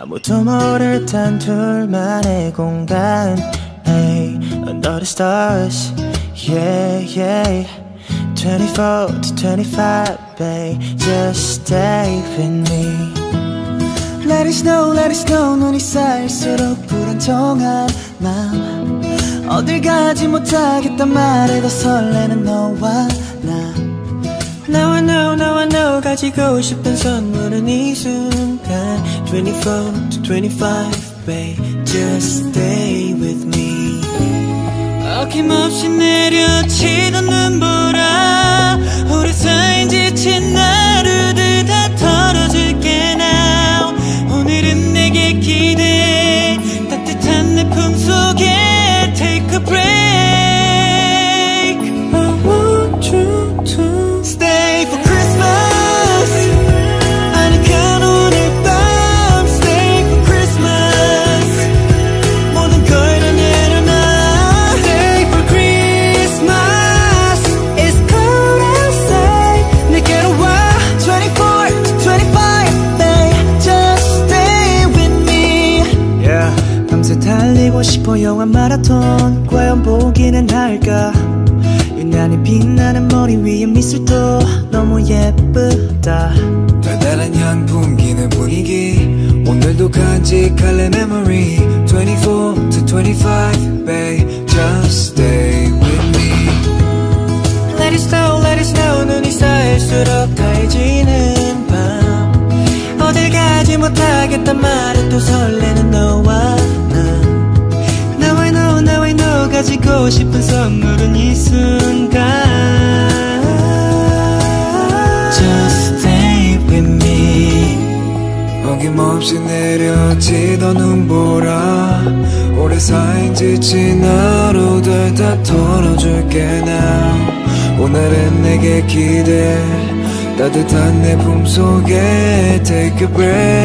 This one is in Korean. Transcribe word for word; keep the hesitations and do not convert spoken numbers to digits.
아무도 모를 단 둘만의 공간. Hey, under the stars, yeah, yeah. twenty-four to twenty-five, babe, just stay with me. Let it snow, let it snow. 눈이 쌓일수록 불안정한 맘. 어딜 가지 못하겠단 말에도 설레는 너와 나. Now I know, now I know. 가지고 싶은 선물은 이 순간. twenty-four to twenty-five, babe, just stay with me. 어김없이 내려치던 눈보라 오래 쌓인 지친 하루들 다 털어줄게 now. 오늘은 내게 기대 따뜻한 내 품속에 take a break. I want you to Stay for Christmas. 아늑한 오늘 밤 Stay for Christmas. 모든 걸 다 내려놔. Stay for Christmas. It's cold outside. 내게로 와. twenty-four to twenty-five, babe, just stay with me. Yeah. 밤새 달리고 싶어 영화 마라톤. 과연 보기는 할까. 유난히 빛나는 머리 위에 미술도 너무 예쁘다. 달달한 향풍기는 분위기. 오늘도 간직할래 memory. twenty-four to twenty-five, babe, just stay with me. Let it snow, let it snow. 눈이 쌓일수록 하얘지는 밤. 어딜 가지 못하겠단 말에 또 설레는 너와 나. Now I know, now I know. 가지고 싶은 선물은 이 순간. Just stay with me. 어김없이 내려치던 눈보라 오래 쌓인 지친 하루들 다 털어줄게 now. 오늘은 내게 기대 따뜻한 내 품속에 take a break.